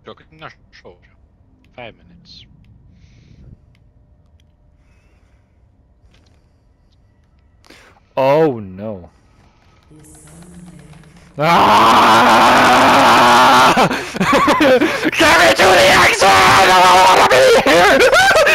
Klockan är så. 5 minutes. Oh no. Ah! Get me to the exit! I don't wanna be here!